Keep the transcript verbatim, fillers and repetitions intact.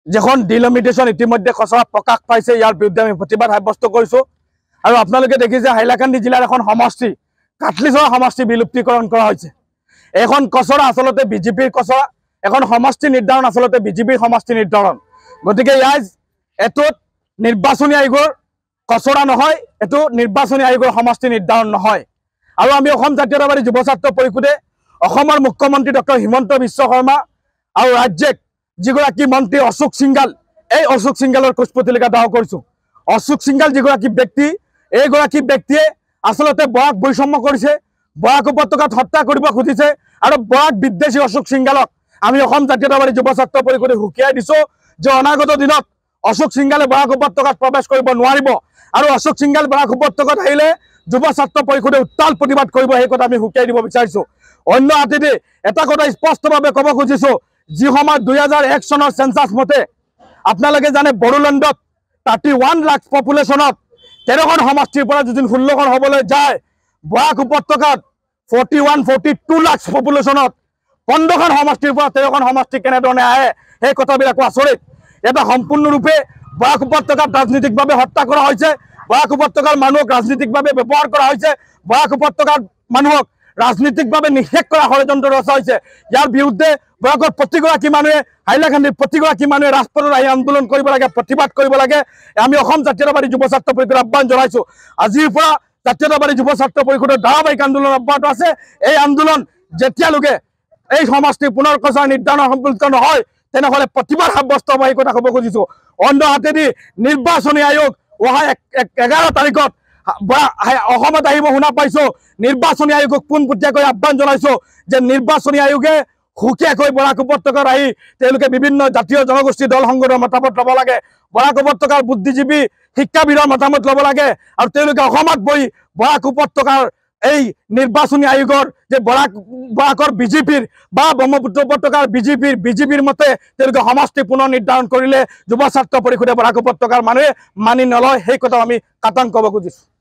যেখন delimitation ইতিমধ্যে খচৰা প্ৰকাশ পাইছে ইয়াৰ বিৰুদ্ধে আমি প্ৰতিবাদ সাব্যস্ত কৰিছোঁ। আৰু আপোনালোকে দেখিছে হাইলাকান্দি জিলাৰ এখন সমষ্টি কাটলিচৰা সমষ্টি বিলুপ্তিকৰণ কৰা হৈছে। এখন খচৰা আচলতে বিজেপিৰ খচৰা, এখন সমষ্টি নিৰ্ধাৰণ আচলতে বিজেপিৰ সমষ্টি নিৰ্ধাৰণ। গতিকে ইয়াৰ এটোত নিৰ্বাচনী আয়োগৰ খচৰা নহয়, এইটো নিৰ্বাচনী আয়োগৰ সমষ্টি নিৰ্ধাৰণ নহয়। আৰু আমি অসম জাতীয়তাবাদী যুৱ ছাত্ৰ পৰিষদে অসমৰ মুখ্যমন্ত্ৰী ডক্টৰ হিমন্ত বিশ্ব শৰ্মা আৰু ৰাজ্যিক যিগৰাকী মন্ত্ৰী অশোক সিংঘাল, এই অশোক সিংঘালৰ কুচপুতলিকা দাহ কৰিছোঁ। অশোক সিংঘাল যিগৰাকী ব্যক্তি, এইগৰাকী ব্যক্তিয়ে আচলতে বৰাক বৈষম্য কৰিছে, বৰাক উপত্যকাত হত্যা কৰিব খুজিছে। আৰু বৰাক বিদ্বেষী অশোক সিংঘালক আমি অসম জাতীয়তাবাদী যুৱ ছাত্ৰ পৰিষদে হুকিয়াই দিছোঁ যে অনাগত দিনত অশোক সিংঘালে বৰাক উপত্যকাত প্ৰৱেশ কৰিব নোৱাৰিব। আৰু অশোক সিংঘাল বৰাক উপত্যকাত আহিলে যুৱ ছাত্ৰ পৰিষদে উত্তাল প্ৰতিবাদ কৰিব, সেই কথা আমি হুকিয়াই দিব বিচাৰিছোঁ। অন্য হাতেদি এটা কথা স্পষ্টভাৱে ক'ব খুজিছোঁ, যি সময়ত দুই হাজাৰ এক চনৰ চেঞ্চাছ মতে আপোনালোকে জানে বড়োলেণ্ডত থাৰ্টি ওৱান লাখ পপুলেশ্যনত তেৰখন সমষ্টিৰ পৰা যদি ষোল্লখন হ'বলৈ যায়, বৰাক উপত্যকাত forty one forty two lakh পপুলেশ্যনত পোন্ধৰখন সমষ্টিৰ পৰা তেৰখন সমষ্টি কেনেধৰণে আহে, সেই কথাবিলাকো আচৰিত। এটা সম্পূৰ্ণৰূপে বৰাক উপত্যকাত ৰাজনীতিকভাৱে হত্যা কৰা হৈছে, বৰাক উপত্যকাৰ মানুহক ৰাজনীতিকভাৱে ব্যৱহাৰ কৰা হৈছে, বৰাক উপত্যকাৰ মানুহক ৰাজনীতিকভাৱে নিষেধ কৰা ষড়যন্ত্ৰ ৰচা হৈছে। ইয়াৰ বিৰুদ্ধে বৰাকৰ প্ৰতিগৰাকী মানুহে, হাইলাকান্দিৰ প্ৰতিগৰাকী মানুহে ৰাজপথত আহি আন্দোলন কৰিব লাগে, প্ৰতিবাদ কৰিব লাগে। আমি অসম জাতীয়তাবাদী যুৱ ছাত্ৰ পৰিষদৰ আহ্বান জনাইছোঁ। আজিৰ পৰা জাতীয়তাবাদী যুৱ ছাত্ৰ পৰিষদৰ ধাৰাবাহিক আন্দোলন অব্যাহত আছে। এই আন্দোলন যেতিয়ালৈকে এই সমষ্টি পুনৰ খচৰা নিৰ্ধাৰণ সম্পূৰ্ণ নহয়, তেনেহ'লে প্ৰতিবাদ সাব্যস্ত হ'ব, এই কথা ক'ব খুজিছোঁ। অন্য হাতেদি নিৰ্বাচনী আয়োগ অহা এঘাৰ তাৰিখত অসমত আহিব শুনা পাইছোঁ। নিৰ্বাচনী আয়োগক পোনপটীয়াকৈ আহ্বান জনাইছোঁ যে নিৰ্বাচনী আয়োগে সুকীয়াকৈ বৰাক উপত্যকাত আহি তেওঁলোকে বিভিন্ন জাতীয় জনগোষ্ঠী দল সংগঠনৰ মতামত ল'ব লাগে, বৰাক উপত্যকাৰ বুদ্ধিজীৱী শিক্ষাবিদৰ মতামত ল'ব লাগে। আৰু তেওঁলোকে অসমত বহি বৰাক উপত্যকাৰ এই নিৰ্বাচনী আয়োগৰ যে বৰাক বৰাকৰ বিজেপিৰ বা ব্ৰহ্মপুত্ৰ উপত্যকাৰ বিজেপিৰ বিজেপিৰ মতে তেওঁলোকে সমষ্টি পুনৰ নিৰ্ধাৰণ কৰিলে যুৱ ছাত্ৰ পৰিষদে বৰাক উপত্যকাৰ মানুহে মানি নলয়, সেই কথা আমি কাটাং ক'ব খুজিছোঁ।